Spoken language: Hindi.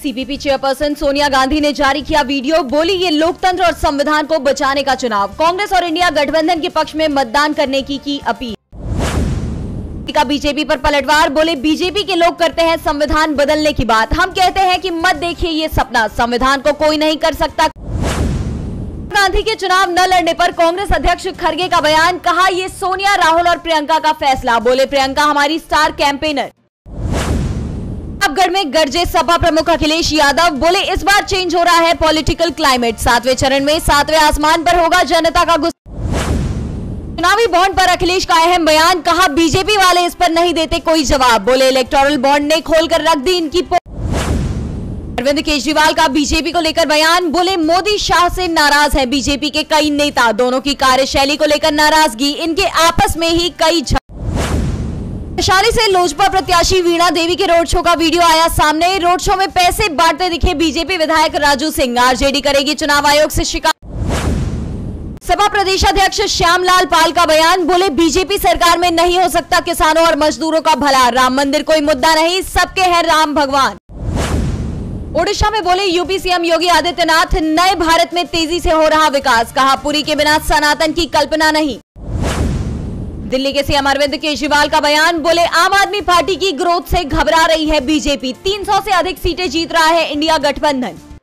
सीपीपी चेयरपर्सन सोनिया गांधी ने जारी किया वीडियो, बोली ये लोकतंत्र और संविधान को बचाने का चुनाव। कांग्रेस और इंडिया गठबंधन के पक्ष में मतदान करने की अपील। का बीजेपी पर पलटवार, बोले बीजेपी के लोग करते हैं संविधान बदलने की बात, हम कहते हैं कि मत देखिए ये सपना, संविधान को कोई नहीं कर सकता। गांधी के चुनाव न लड़ने पर कांग्रेस अध्यक्ष खड़गे का बयान, कहा ये सोनिया, राहुल और प्रियंका का फैसला, बोले प्रियंका हमारी स्टार कैंपेनर। प्रतापगढ़ में गरजे सपा प्रमुख अखिलेश यादव, बोले इस बार चेंज हो रहा है पॉलिटिकल क्लाइमेट, 7वें चरण में 7वें आसमान पर होगा जनता का गुस्सा। चुनावी बॉन्ड पर अखिलेश का अहम बयान, कहा बीजेपी वाले इस पर नहीं देते कोई जवाब, बोले इलेक्टोरल बॉन्ड ने खोलकर रख दी इनकी अरविंद केजरीवाल का बीजेपी को लेकर बयान, बोले मोदी शाह से नाराज है बीजेपी के कई नेता, दोनों की कार्यशैली को लेकर नाराजगी, इनके आपस में ही कई वैशाली से लोजपा प्रत्याशी वीणा देवी के रोड शो का वीडियो आया सामने। रोड शो में पैसे बांटते दिखे बीजेपी विधायक राजू सिंह, आरजेडी करेगी चुनाव आयोग से शिकायत। सपा प्रदेश अध्यक्ष श्यामलाल पाल का बयान, बोले बीजेपी सरकार में नहीं हो सकता किसानों और मजदूरों का भला, राम मंदिर कोई मुद्दा नहीं, सबके हैं राम भगवान। ओडिशा में बोले यूपी सीएम योगी आदित्यनाथ, नए भारत में तेजी से हो रहा विकास, कहा पुरी के बिना सनातन की कल्पना नहीं। दिल्ली के सीएम अरविंद केजरीवाल का बयान, बोले आम आदमी पार्टी की ग्रोथ से घबरा रही है बीजेपी, 300 से अधिक सीटें जीत रहा है इंडिया गठबंधन।